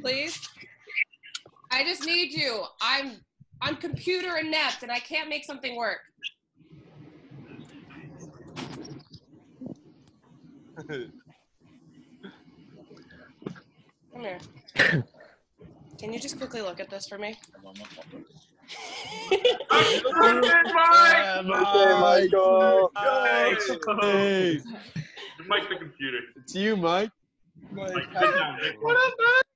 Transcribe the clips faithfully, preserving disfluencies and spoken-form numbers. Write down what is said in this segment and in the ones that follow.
Please? I just need you. I'm I'm computer inept and I can't make something work. Come here. Can you just quickly look at this for me? Yeah, Michael! Nice. Hey, Mike the computer. it's you, Mike. Mike, sit down. What up,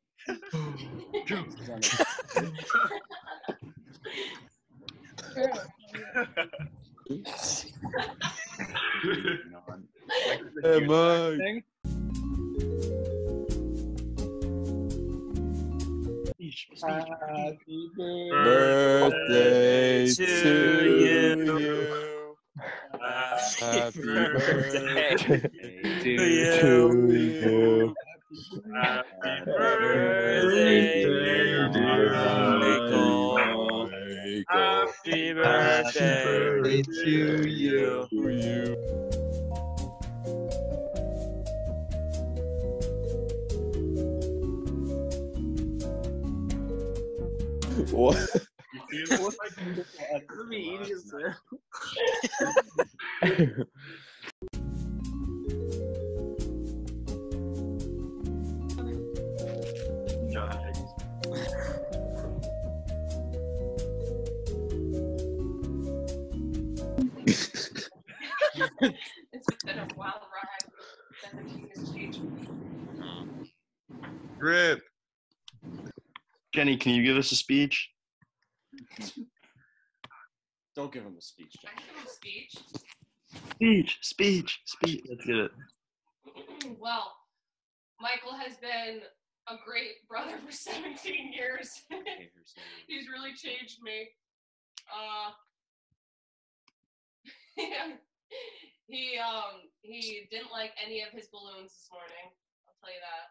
Hey, Mike. Happy Birthday to to you. you. Happy birthday to you. you. Happy birthday, birthday, dear Michael. Happy birthday to you. you. What? You feel it? Let me eat this. It's been a wild ride. Everything has changed. Rip. Kenny, can you give us a speech? Don't give him a speech, I can give a speech. Speech, speech, speech. Let's get it. Well, Michael has been a great brother for seventeen years. He's really changed me. Uh, he um he didn't like any of his balloons this morning. I'll tell you that.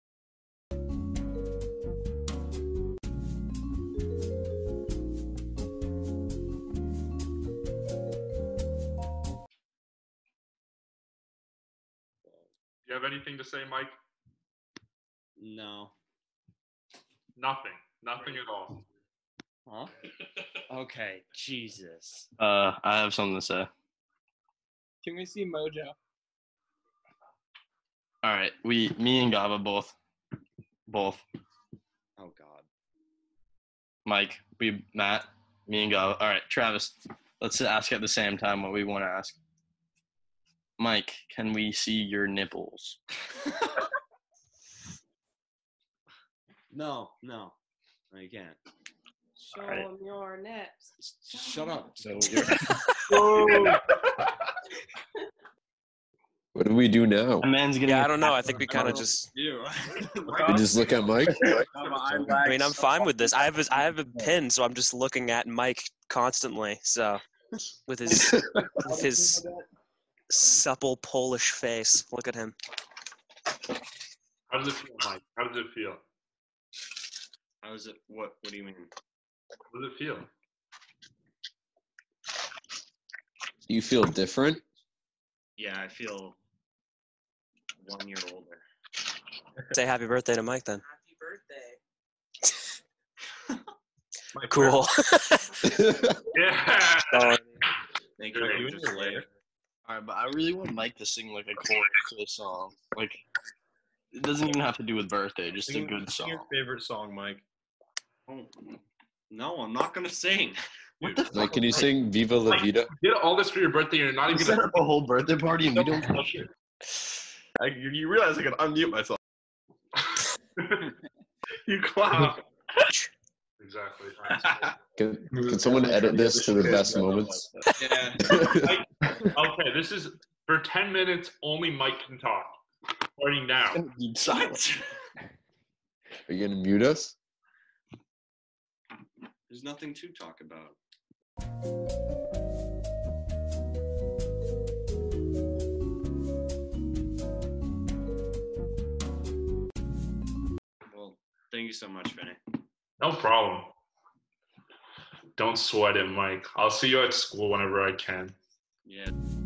You have anything to say, Mike? No. Nothing. Nothing at all. Huh? Okay, Jesus. Uh, I have something to say. Can we see Mojo? All right, we, me and Gava both, both. Oh, God. Mike, we, Matt, me and Gava. All right, Travis, let's ask at the same time what we want to ask. Mike, can we see your nipples? No, no. No, you can't. Show All right. him your nips. Just shut up. So what do we do now? A man's getting. Yeah, I don't know. I think we kind of just. You. We just look at Mike? I mean, I'm fine with this. I have a, I have a pin, so I'm just looking at Mike constantly. So, with his with his supple Polish face, look at him. How does it feel, Mike? How does it feel? How is it? What? What do you mean? How does it feel? Do you feel different? Yeah, I feel one year older. Say happy birthday to Mike then. Happy birthday. Mike, Cool. Yeah. Oh, Thank Great. you. Just later. All right, but I really want Mike to sing like a chorus to the song. Like, it doesn't even have to do with birthday, just a good Sing your song. favorite song, Mike. Oh, no, I'm not gonna sing. What the fuck? Mike, can you sing Viva La Vida? You did all this for your birthday and you're not You even set gonna. up a whole birthday party and we don't touch it. I, you, you realize I can unmute myself. You clown. Exactly. Can, can someone edit this to the best moments? Yeah. Okay, this is for ten minutes. Only Mike can talk. Starting now. Silence. Are you going to mute us? There's nothing to talk about. Well, thank you so much, Vinny. No problem. Don't sweat it, Mike. I'll see you at school whenever I can. Yeah.